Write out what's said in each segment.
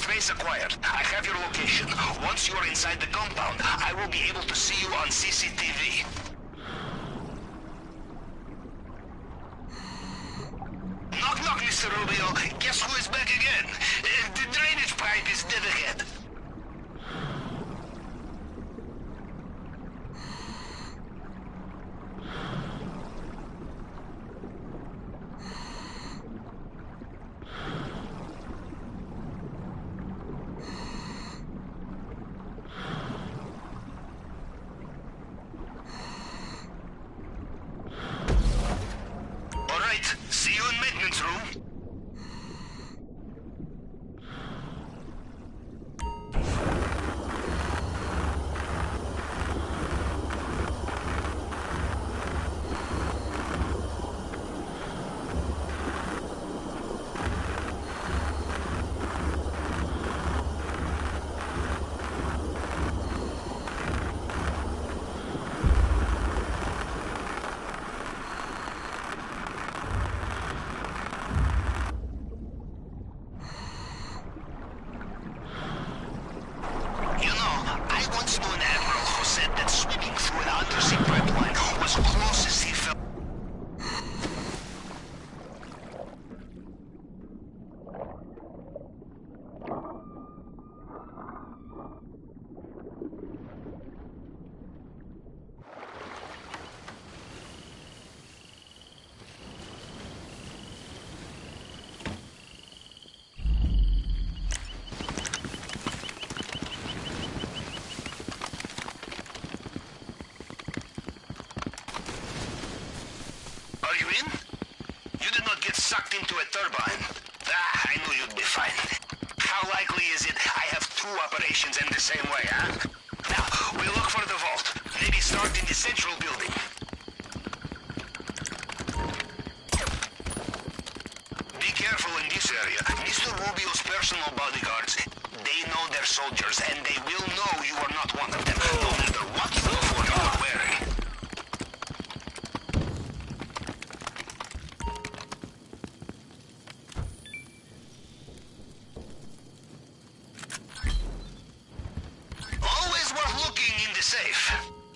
Space acquired. I have your location. Once you are inside the compound, I will be able to see you on CCTV. Knock knock, Mr. Rubio. Guess who is back again? The drainage pipe is dead ahead. See you in maintenance room. Are you in? You did not get sucked into a turbine. Ah, I knew you'd be fine. How likely is it I have two operations in the same way, huh? Now, we look for the vault. Maybe start in the central building. Be careful in this area. Mr. Rubio's personal bodyguards, they know their soldiers, and they will know you are not one of them, no matter what uniform you are wearing. Always worth looking in the safe.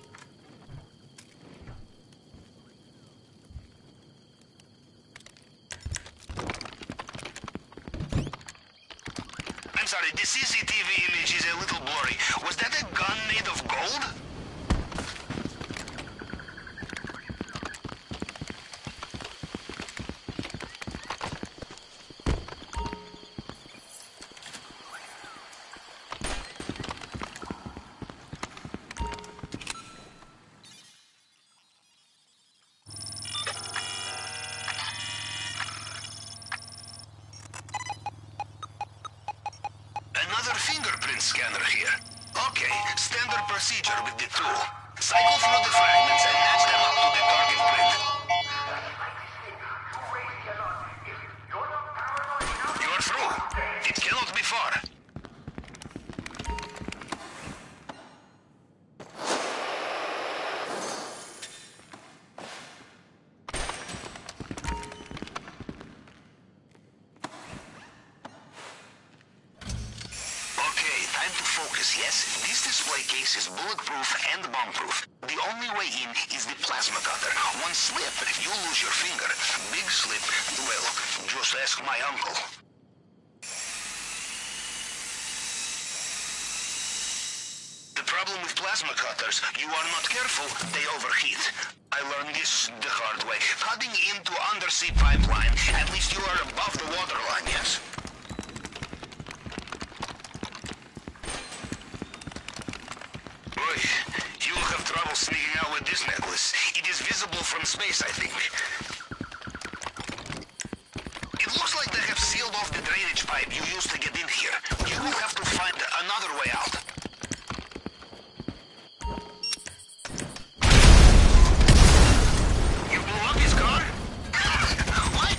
I'm sorry, the CCTV image is a little blurry. Was that a gun made of gold? Another fingerprint scanner here. Okay, standard procedure with the tool. Cycle through the fragments and match them up to the target print. You're through. It cannot be far. Time to focus, yes? This display case is bulletproof and bomb-proof. The only way in is the plasma cutter. One slip, you lose your finger. Big slip, well, just ask my uncle. The problem with plasma cutters, you are not careful, they overheat. I learned this the hard way. Cutting into undersea pipeline, at least you are above the waterline, yes? You will have trouble sneaking out with this necklace. It is visible from space, I think. It looks like they have sealed off the drainage pipe you used to get in here. You will have to find another way out. You blew up his car? What?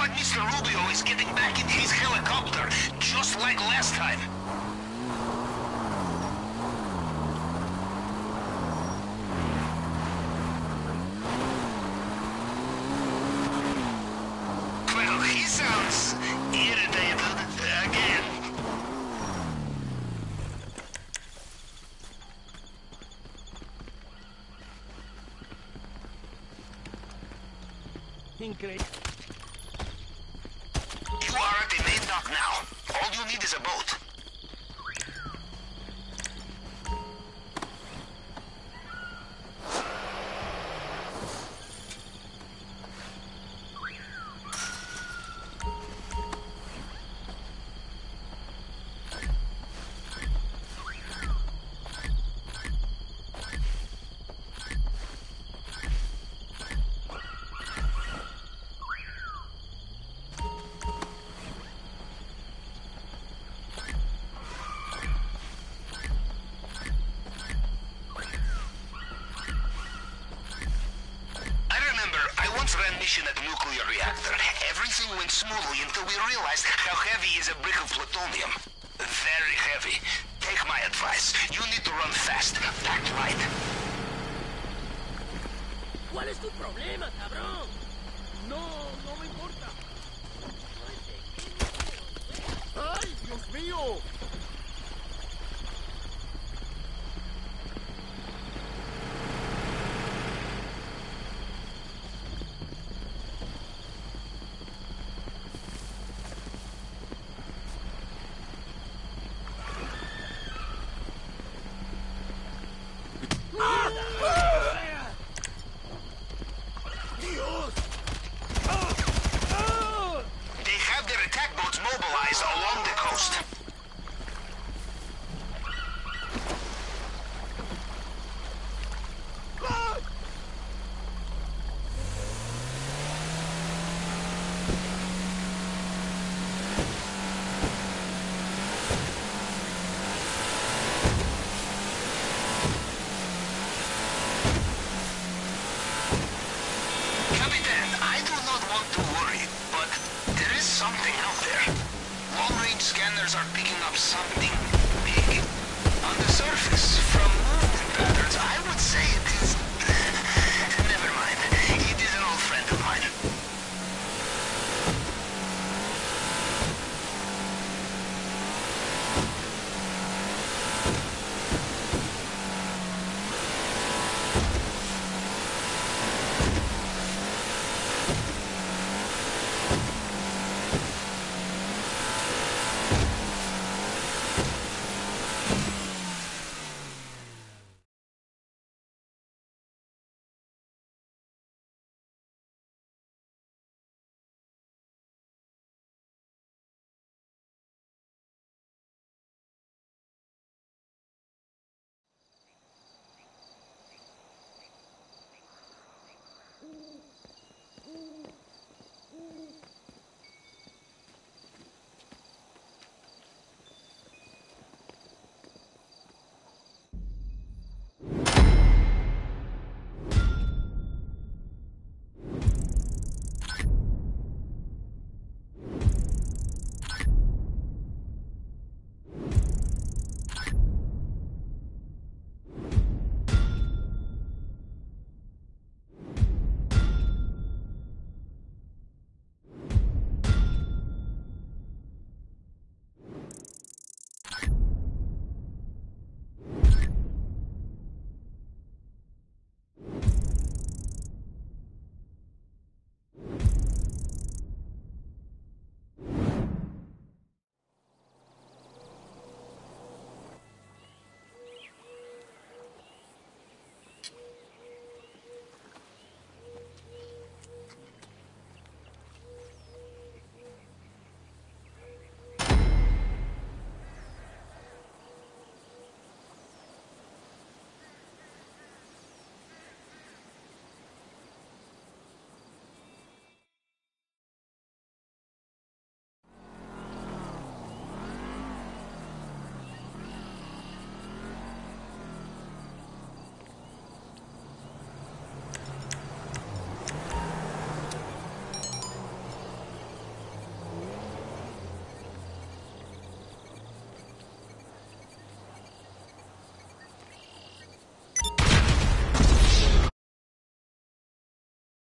like Mr. Rubio is getting back in his helicopter, just like last time. Well, he sounds irritated again. Increíble. You are at the main dock now. All you need is a boat. Ran mission at the nuclear reactor. Everything went smoothly until we realized how heavy is a brick of plutonium. Very heavy. Take my advice. You need to run fast. Pack light. ¿Cuál es tu problema, cabrón? No, no me importa. ¡Ay, Dios mío! They have their attack boats mobilized along the coast. Capitan, I do not want to worry, but there is something out there. Long-range scanners are picking up something big. On the surface, from movement patterns, I would say